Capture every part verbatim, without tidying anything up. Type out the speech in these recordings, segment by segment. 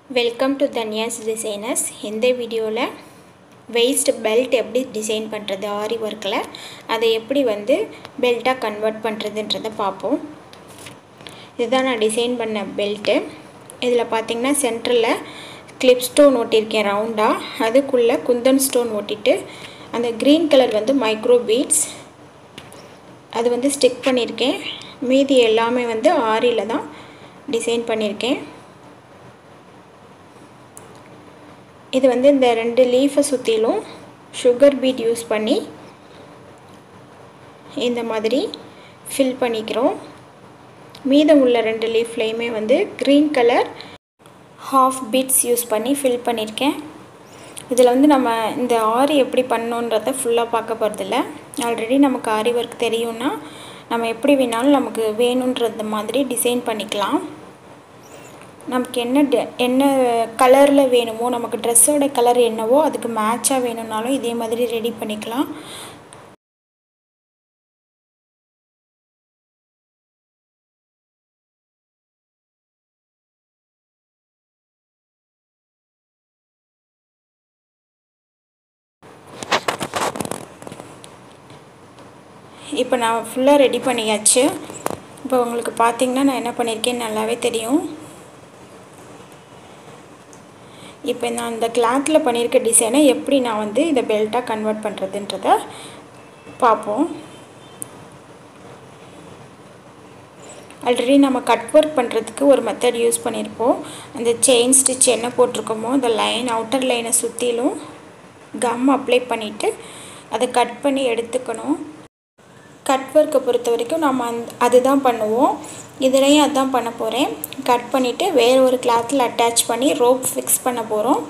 Welcome to தன்யாஸ் designers. இந்த வீடியோவில் waist belt எப்படி டிசைன் பண்ணுறது ஆரி ஒர்க்கில், அதை எப்படி வந்து பெல்ட்டாக கன்வெர்ட் பண்ணுறதுன்றதை பார்ப்போம். இதுதான் நான் டிசைன் பண்ண பெல்ட்டு. இதில் பார்த்திங்கன்னா சென்டரில் கிளிப் ஸ்டோன் ஒட்டியிருக்கேன் ரவுண்டாக, அதுக்குள்ளே குந்தன் ஸ்டோன் ஒட்டிட்டு அந்த க்ரீன் கலர் வந்து மைக்ரோ பீட்ஸ் அது வந்து ஸ்டிக் பண்ணியிருக்கேன். மீதி எல்லாமே வந்து ஆரியில் தான் டிசைன் பண்ணியிருக்கேன். இது வந்து இந்த ரெண்டு லீஃபை சுற்றிலும் சுகர் பீட் யூஸ் பண்ணி இந்த மாதிரி ஃபில் பண்ணிக்கிறோம். மீதம் உள்ள ரெண்டு லீஃப்லேயுமே வந்து green colour half beads use பண்ணி ஃபில் பண்ணியிருக்கேன். இதில் வந்து நம்ம இந்த ஆரி எப்படி பண்ணணுன்றதை ஃபுல்லாக பார்க்க போகிறதில்ல. ஆல்ரெடி நமக்கு ஆரி ஒர்க் தெரியும்னா நம்ம எப்படி வேணாலும் நமக்கு வேணுன்றது மாதிரி டிசைன் பண்ணிக்கலாம். நமக்கு என்ன என்ன கலரில் வேணுமோ, நமக்கு ட்ரெஸ்ஸோட கலர் என்னவோ அதுக்கு மேட்சாக வேணும்னாலும் இதே மாதிரி ரெடி பண்ணிக்கலாம். இப்போ நான் ஃபுல்லாக ரெடி பண்ணியாச்சு. இப்போ உங்களுக்கு பார்த்திங்கன்னா நான் என்ன பண்ணியிருக்கேன்னு நல்லாவே தெரியும். இப்போ நான் இந்த கிளாத்தில் பண்ணியிருக்க டிசைனை எப்படி நான் வந்து இதை பெல்ட்டாக கன்வெர்ட் பண்ணுறதுன்றதை பார்ப்போம். ஆல்ரெடி நம்ம கட் ஒர்க் பண்ணுறதுக்கு ஒரு மெத்தட் யூஸ் பண்ணியிருப்போம். அந்த செயின் ஸ்டிச் என்ன போட்டிருக்கோமோ அந்த லைன் அவுட்டர் லைனை சுற்றிலும் கம் அப்ளை பண்ணிவிட்டு அதை கட் பண்ணி எடுத்துக்கணும். கட் ஒர்க்கை பொறுத்த வரைக்கும் நம்ம அந் அதுதான் பண்ணுவோம். இதுலேயும் அதுதான் பண்ண போகிறேன். கட் பண்ணிவிட்டு வேறு ஒரு கிளாத்தில் அட்டாச் பண்ணி ரோப் ஃபிக்ஸ் பண்ண போகிறோம்.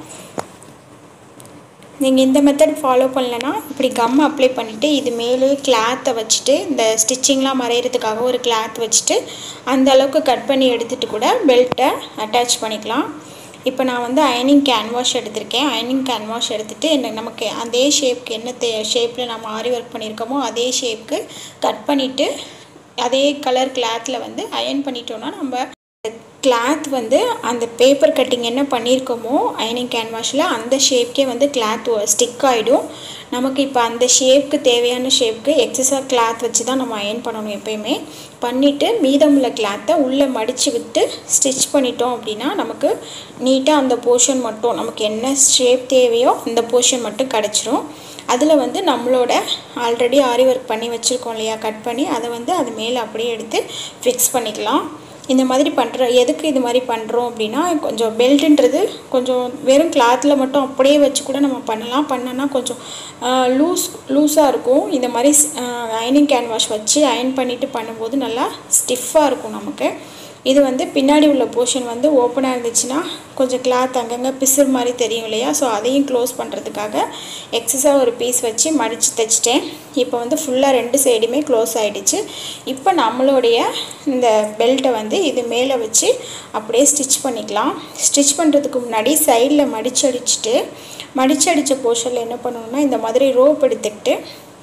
நீங்கள் இந்த மெத்தட் ஃபாலோ பண்ணலன்னா இப்படி கம் அப்ளை பண்ணிவிட்டு இது மேலே கிளாத்தை வச்சுட்டு இந்த ஸ்டிச்சிங்லாம் மறையிறதுக்காக ஒரு கிளாத் வச்சுட்டு அந்த அளவுக்கு கட் பண்ணி எடுத்துகிட்டு கூட பெல்ட்டை அட்டாச் பண்ணிக்கலாம். இப்போ நான் வந்து அயனிங் கேன்வாஷ் எடுத்திருக்கேன். அயனிங் கேன்வாஷ் எடுத்துகிட்டு என்ன நமக்கு அதே ஷேப்க்கு என்ன தே ஷேப்பில் நம்ம ஆரி ஒர்க் பண்ணியிருக்கோமோ அதே ஷேப்க்கு கட் பண்ணிவிட்டு அதே கலர் கிளாத்தில் வந்து அயன் பண்ணிட்டோன்னா நம்ம கிளாத் வந்து அந்த பேப்பர் கட்டிங் என்ன பண்ணியிருக்கோமோ அயனிங் கேன்வாஷில் அந்த ஷேப்க்கே வந்து கிளாத் ஸ்டிக் ஆகிடும். நமக்கு இப்போ அந்த ஷேப்க்கு தேவையான ஷேப்க்கு எக்ஸஸாக கிளாத் வச்சு தான் நம்ம அயன் பண்ணணும். எப்போயுமே பண்ணிவிட்டு மீதமுள்ள கிளாத்தை உள்ளே மடித்து விட்டு ஸ்டிச் பண்ணிட்டோம் அப்படின்னா நமக்கு நீட்டாக அந்த போர்ஷன் மட்டும் நமக்கு என்ன ஷேப் தேவையோ அந்த போர்ஷன் மட்டும் கிடச்சிரும். அதில் வந்து நம்மளோட ஆல்ரெடி ஆரி ஒர்க் பண்ணி வச்சுருக்கோம் இல்லையா, கட் பண்ணி அதை வந்து அது மேலே அப்படியே எடுத்து ஃபிக்ஸ் பண்ணிக்கலாம். இந்த மாதிரி பண்ணுற எதுக்கு இது மாதிரி பண்ணுறோம் அப்படின்னா, கொஞ்சம் பெல்ட்டுன்றது கொஞ்சம் வெறும் கிளாத்தில் மட்டும் அப்படியே வச்சு கூட நம்ம பண்ணலாம். பண்ணோன்னா கொஞ்சம் லூஸ் லூஸாக இருக்கும். இந்த மாதிரி அயனிங் கேன்வாஷ் வச்சு அயன் பண்ணிவிட்டு பண்ணும்போது நல்லா ஸ்டிஃபாக இருக்கும் நமக்கு. இது வந்து பின்னாடி உள்ள போர்ஷன் வந்து ஓப்பனாக இருந்துச்சுன்னா கொஞ்சம் கிளாத் அங்கங்கே பிசுறு மாதிரி தெரியும் இல்லையா, ஸோ அதையும் க்ளோஸ் பண்ணுறதுக்காக எக்ஸஸாக ஒரு பீஸ் வச்சு மடித்து தைச்சிட்டேன். இப்போ வந்து ஃபுல்லாக ரெண்டு சைடுமே க்ளோஸ் ஆகிடுச்சு. இப்போ நம்மளுடைய இந்த பெல்ட்டை வந்து இது மேலே வச்சு அப்படியே ஸ்டிச் பண்ணிக்கலாம். ஸ்டிச் பண்ணுறதுக்கு முன்னாடி சைடில் மடிச்சு அடிச்சுட்டு மடிச்சு அடித்த போர்ஷனில் என்ன பண்ணணும்னா இந்த மாதிரி ரோப் எடுத்துக்கிட்டு,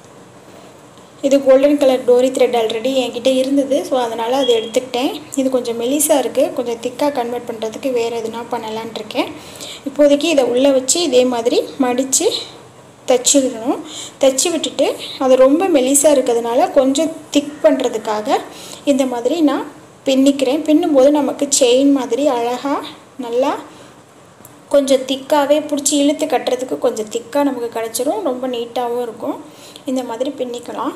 இது கோல்டன் கலர் டோரி த்ரெட் ஆல்ரெடி என்கிட்ட இருந்தது, ஸோ அதனால் அதை எடுத்துக்கிட்டேன். இது கொஞ்சம் மெலிசாக இருக்குது, கொஞ்சம் திக்காக கன்வெர்ட் பண்ணுறதுக்கு வேறு எதுனா பண்ணலான் இருக்கேன். இப்போதைக்கு இதை உள்ளே வச்சு இதே மாதிரி மடித்து தைச்சி விடணும். தைச்சி விட்டுட்டு அது ரொம்ப மெலிசாக இருக்கிறதுனால கொஞ்சம் திக் பண்ணுறதுக்காக இந்த மாதிரி நான் பின்னிக்கிறேன். பின்னும்போது நமக்கு செயின் மாதிரி அழகாக நல்லா கொஞ்சம் திக்காகவே பிடிச்சி இழுத்து கட்டுறதுக்கு கொஞ்சம் திக்காக நமக்கு கிடச்சிரும். ரொம்ப நீட்டாகவும் இருக்கும். இந்த மாதிரி பின்னிக்கலாம்.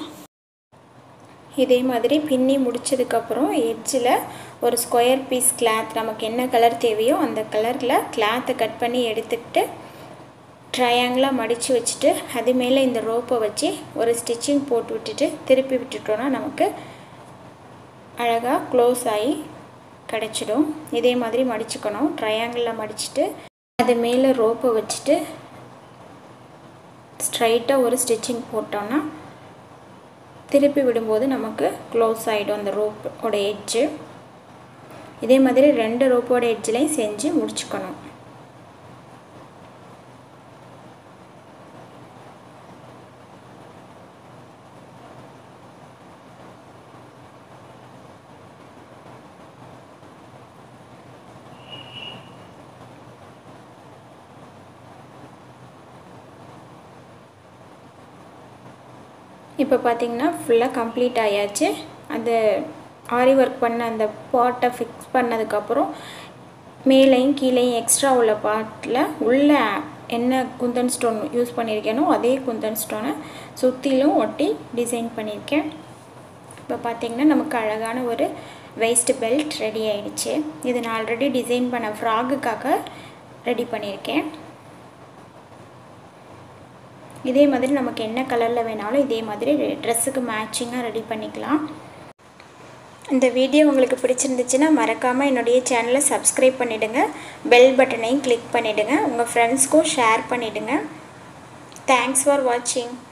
இதே மாதிரி பின்னி முடித்ததுக்கப்புறம் எட்ஜில் ஒரு ஸ்கொயர் பீஸ் கிளாத் நமக்கு என்ன கலர் தேவையோ அந்த கலரில் கிளாத்தை கட் பண்ணி எடுத்துக்கிட்டு ட்ரையாங்கிளாக மடித்து வச்சுட்டு அது மேலே இந்த ரோப்பை வச்சு ஒரு ஸ்டிச்சிங் போட்டு விட்டுட்டு திருப்பி விட்டுட்டோன்னா நமக்கு அழகாக க்ளோஸ் ஆகி கிடச்சிடும். இதே மாதிரி மடிச்சுக்கணும். ட்ரையாங்கிளில் மடிச்சுட்டு அது மேலே ரோப்பை வச்சுட்டு ஸ்ட்ரைட்டாக ஒரு ஸ்டிச்சிங் போட்டோன்னா திருப்பி விடும்போது நமக்கு க்ளோஸ் ஆகிடும் அந்த ரோப்போட எட்ஜு. இதே மாதிரி ரெண்டு ரோப்போட எட்ஜ்லையும் செஞ்சு முடிச்சுக்கணும். இப்போ பார்த்தீங்கன்னா ஃபுல்லாக கம்ப்ளீட் ஆயாச்சு. அந்த ஆரி ஒர்க் பண்ண அந்த பாட்டை ஃபிக்ஸ் பண்ணதுக்கப்புறம் மேலேயும் கீழேயும் எக்ஸ்ட்ரா உள்ள பார்ட்டில் உள்ள என்ன குந்தன் ஸ்டோன் யூஸ் பண்ணியிருக்கேனோ அதே குந்தன் ஸ்டோனை சுற்றிலும் ஒட்டி டிசைன் பண்ணியிருக்கேன். இப்போ பார்த்திங்கன்னா நமக்கு அழகான ஒரு வேஸ்ட் பெல்ட் ரெடி ஆகிடுச்சு. இது நான் ஆல்ரெடி டிசைன் பண்ண ஃப்ராகுக்காக ரெடி பண்ணியிருக்கேன். இதே மாதிரி நமக்கு என்ன கலரில் வேணாலும் இதே மாதிரி ட்ரெஸ்ஸுக்கு மேட்சிங்காக ரெடி பண்ணிக்கலாம். இந்த வீடியோ உங்களுக்கு பிடிச்சிருந்துச்சுன்னா மறக்காமல் என்னுடைய சேனலை சப்ஸ்கிரைப் பண்ணிவிடுங்க. பெல் பட்டனையும் கிளிக் பண்ணிவிடுங்க. உங்கள் ஃப்ரெண்ட்ஸ்க்கும் ஷேர் பண்ணிவிடுங்க. தேங்க்ஸ் ஃபார் வாட்சிங்.